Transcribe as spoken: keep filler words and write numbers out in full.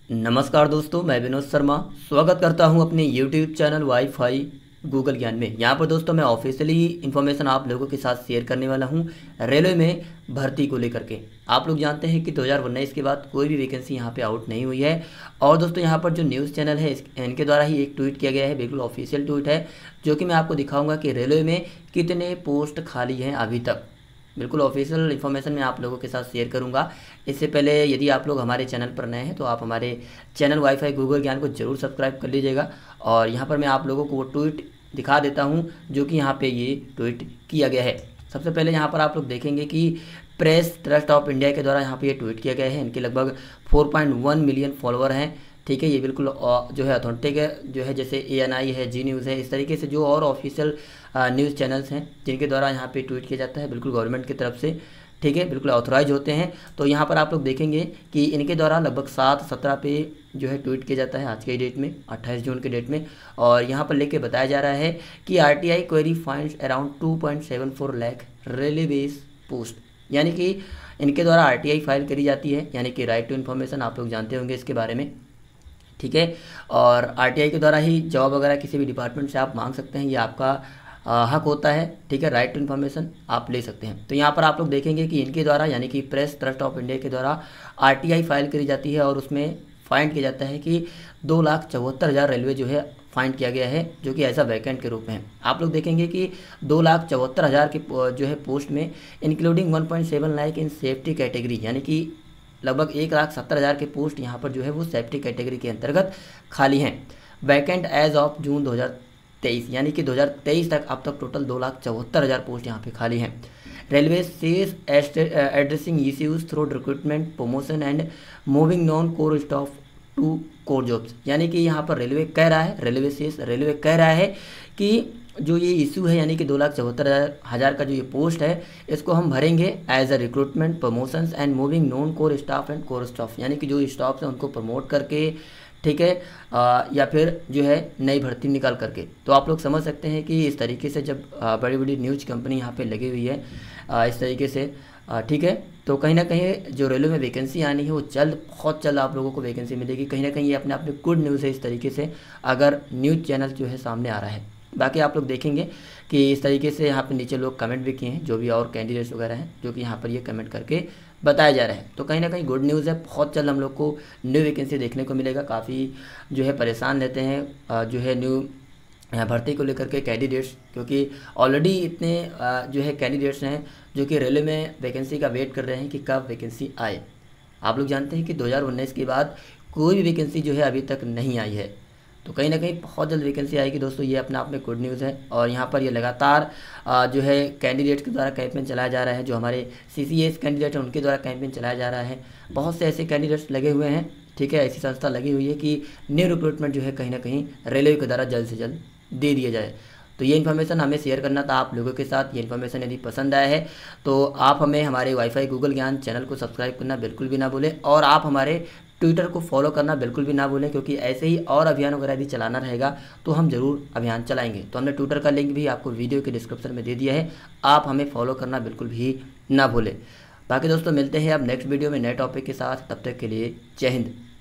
नमस्कार दोस्तों, मैं विनोद शर्मा स्वागत करता हूं अपने यूट्यूब चैनल वाईफाई गूगल ज्ञान में। यहां पर दोस्तों मैं ऑफिशियली इन्फॉर्मेशन आप लोगों के साथ शेयर करने वाला हूं रेलवे में भर्ती को लेकर के। आप लोग जानते हैं कि दो हज़ार उन्नीस के बाद कोई भी वैकेंसी यहां पे आउट नहीं हुई है। और दोस्तों यहां पर जो न्यूज़ चैनल है इस- इनके द्वारा ही एक ट्वीट किया गया है, बिल्कुल ऑफिशियल ट्वीट है, जो कि मैं आपको दिखाऊँगा कि रेलवे में कितने पोस्ट खाली हैं अभी तक। बिल्कुल ऑफिशियल इन्फॉर्मेशन मैं आप लोगों के साथ शेयर करूंगा। इससे पहले यदि आप लोग हमारे चैनल पर नए हैं तो आप हमारे चैनल वाईफाई गूगल ज्ञान को जरूर सब्सक्राइब कर लीजिएगा। और यहाँ पर मैं आप लोगों को वो ट्वीट दिखा देता हूँ जो कि यहाँ पे ये ट्वीट किया गया है। सबसे पहले यहाँ पर आप लोग देखेंगे कि प्रेस ट्रस्ट ऑफ इंडिया के द्वारा यहाँ पे ये ट्वीट किया गया है। इनके लगभग four point one million follower हैं। ठीक है, ये बिल्कुल अ, जो है अथेंटिक है, जो है जैसे ए एन आई है, जी न्यूज़ है, इस तरीके से जो और ऑफिशियल न्यूज़ चैनल्स हैं जिनके द्वारा यहाँ पे ट्वीट किया जाता है, बिल्कुल गवर्नमेंट की तरफ से। ठीक है, बिल्कुल ऑथराइज होते हैं। तो यहाँ पर आप लोग देखेंगे कि इनके द्वारा लगभग सात सत्रह पे जो है ट्वीट किया जाता है आज के डेट में, अट्ठाईस जून के डेट में। और यहाँ पर लेके बताया जा रहा है कि R T I query finds around two point seven four lakh railways post, यानी कि इनके द्वारा आर टी आई फाइल करी जाती है, यानी कि राइट टू इन्फॉर्मेशन। आप लोग जानते होंगे इसके बारे में। ठीक है, और आर टी आई के द्वारा ही जॉब वगैरह किसी भी डिपार्टमेंट से आप मांग सकते हैं, ये आपका अ, हक होता है। ठीक है, राइट टू इन्फॉर्मेशन आप ले सकते हैं। तो यहाँ पर आप लोग देखेंगे कि इनके द्वारा, यानी कि प्रेस ट्रस्ट ऑफ इंडिया के द्वारा आर टी आई फाइल करी जाती है और उसमें फाइंड किया जाता है कि दो लाख चौहत्तर हज़ार रेलवे जो है फाइंड किया गया है, जो कि ऐसा वैकेंट के रूप में है। आप लोग देखेंगे कि दो लाख चौहत्तर हज़ार के पो- जो है पोस्ट में including one point seven lakh in safety category, यानी कि लगभग एक लाख सत्तर हज़ार के पोस्ट यहाँ पर जो है वो सेफ्टी कैटेगरी के अंतर्गत खाली हैं। वैकेंट एज ऑफ जून दो हज़ार तेईस, यानी कि दो हज़ार तेईस तक अब तक टोटल दो लाख चौहत्तर हज़ार पोस्ट यहाँ पे खाली हैं। Railway says addressing issues through recruitment promotion and moving non core staff to core jobs, यानी कि यहाँ पर रेलवे कह रहा है, रेलवे सेज रेलवे कह रहा है कि जो ये इशू है, यानी कि दो लाख चौहत्तर हज़ार का जो ये पोस्ट है, इसको हम भरेंगे as a recruitment promotions and moving non core staff and core staff, यानी कि जो स्टाफ है उनको प्रमोट करके, ठीक है, आ, या फिर जो है नई भर्ती निकाल करके। तो आप लोग समझ सकते हैं कि इस तरीके से जब आ, बड़ी बड़ी न्यूज कंपनी यहाँ पे लगी हुई है आ, इस तरीके से, आ, ठीक है, तो कहीं ना कहीं जो रेलवे में वैकेंसी आनी है वो जल्द, बहुत जल्द आप लोगों को वैकेंसी मिलेगी। कहीं ना कहीं ये अपने आप में गुड न्यूज़ है इस तरीके से, अगर न्यूज़ चैनल जो है सामने आ रहा है। बाकी आप लोग देखेंगे कि इस तरीके से यहाँ पे नीचे लोग कमेंट भी किए हैं, जो भी और कैंडिडेट्स वगैरह हैं, जो कि यहाँ पर ये कमेंट करके बताया जा रहा है। तो कहीं ना कहीं गुड न्यूज़ है, बहुत जल्द हम लोग को न्यू वैकेंसी देखने को मिलेगा। काफ़ी जो है परेशान रहते हैं अ, जो है न्यू यहाँ भर्ती को लेकर के कैंडिडेट्स, क्योंकि ऑलरेडी इतने अ, जो है कैंडिडेट्स हैं जो कि रेलवे में वैकेंसी का वेट कर रहे हैं कि कब वैकेंसी आए। आप लोग जानते हैं कि दो हज़ार उन्नीस के बाद कोई भी वैकेंसी जो है अभी तक नहीं आई है। तो कहीं ना कहीं बहुत जल्द वैकेंसी आएगी दोस्तों, ये अपना आप में गुड न्यूज़ है। और यहाँ पर ये लगातार अ, जो है कैंडिडेट्स के द्वारा कैंपेन चलाया जा रहा है, जो हमारे सी सी एस कैंडिडेट हैं उनके द्वारा कैंपेन चलाया जा रहा है। बहुत से ऐसे कैंडिडेट्स लगे हुए हैं, ठीक है, ऐसी संस्था लगी हुई है कि न्यू रिक्रूटमेंट जो है कहीं ना कहीं रेलवे के द्वारा जल्द से जल्द दे दिया जाए। तो ये इन्फॉर्मेशन हमें शेयर करना था आप लोगों के साथ। ये इन्फॉर्मेशन यदि पसंद आया है तो आप हमें हमारे वाईफाई गूगल ज्ञान चैनल को सब्सक्राइब करना बिल्कुल भी ना भूलें, और आप हमारे ट्विटर को फॉलो करना बिल्कुल भी ना भूलें, क्योंकि ऐसे ही और अभियान वगैरह यदि चलाना रहेगा तो हम ज़रूर अभियान चलाएंगे। तो हमने ट्विटर का लिंक भी आपको वीडियो के डिस्क्रिप्शन में दे दिया है, आप हमें फॉलो करना बिल्कुल भी ना भूलें। बाकी दोस्तों मिलते हैं अब नेक्स्ट वीडियो में नए टॉपिक के साथ, तब तक के लिए जय हिंद।